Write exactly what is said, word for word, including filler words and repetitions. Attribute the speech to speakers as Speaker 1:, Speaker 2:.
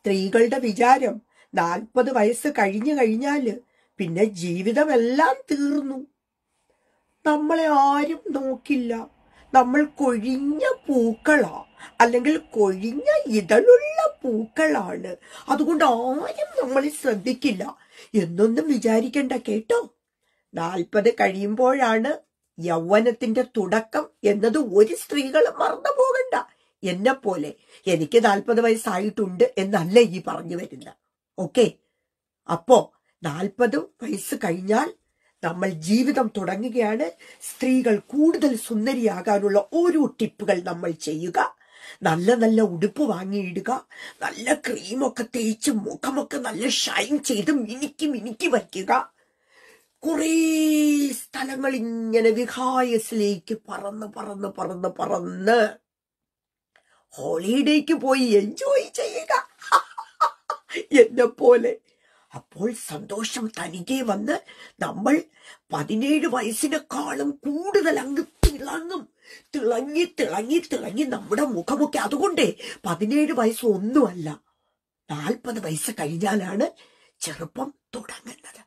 Speaker 1: സ്ത്രീകളുടെ വിചാരം നാൽപ്പത് വയസ്സ് കഴിഞ്ഞു കഴിഞ്ഞാല് പിന്നെ ജീവിതമെല്ലാം തീർന്നു, നമ്മളെ ആരും നോക്കില്ല, നമ്മൾ കൊഴിഞ്ഞ പൂക്കളാ, അല്ലെങ്കിൽ കൊഴിഞ്ഞ ഇതളുള്ള പൂക്കളാണ്, അതുകൊണ്ട് ആരും നമ്മളെ ശ്രദ്ധിക്കില്ല എന്നൊന്നും വിചാരിക്കണ്ട കേട്ടോ. നാൽപ്പത് കഴിയുമ്പോഴാണ് യൗവനത്തിന്റെ തുടക്കം എന്നത് ഒരു സ്ത്രീകളും മറന്നു പോകണ്ട. എന്നെ പോലെ എനിക്ക് നാൽപ്പത് വയസ്സായിട്ടുണ്ട് എന്നല്ല ഈ പറഞ്ഞു വരുന്നത്. ഓക്കെ, അപ്പോ നാൽപ്പത് വയസ്സ് കഴിഞ്ഞാൽ നമ്മൾ ജീവിതം തുടങ്ങുകയാണ്. സ്ത്രീകൾ കൂടുതൽ സുന്ദരിയാകാനുള്ള ഓരോ ടിപ്പുകൾ നമ്മൾ ചെയ്യുക. നല്ല നല്ല ഉടുപ്പ് വാങ്ങിയിടുക, നല്ല ക്രീമൊക്കെ തേച്ച് മുഖമൊക്കെ നല്ല ഷൈൻ ചെയ്ത് മിനുക്കി മിനുക്കി വയ്ക്കുക. കുറേ സ്ഥലങ്ങൾ ഇങ്ങനെ വിഹായസിലേക്ക് പറന്ന് പറന്ന് പറന്ന് പറന്ന് ഹോളിഡേക്ക് പോയി എൻജോയ് ചെയ്യുക എന്നെ പോലെ. അപ്പോൾ സന്തോഷം തനികെ വന്ന് നമ്മൾ പതിനേഴ് വയസ്സിനെക്കാളും കൂടുതൽ അങ്ങ് തിളങ്ങും. തിളങ്ങി തിളങ്ങി തിളങ്ങി നമ്മുടെ മുഖമൊക്കെ. അതുകൊണ്ടേ പതിനേഴ് വയസ്സ് ഒന്നുമല്ല, നാൽപ്പത് വയസ്സ് കഴിഞ്ഞാലാണ് ചെറുപ്പം തുടങ്ങുന്നത്.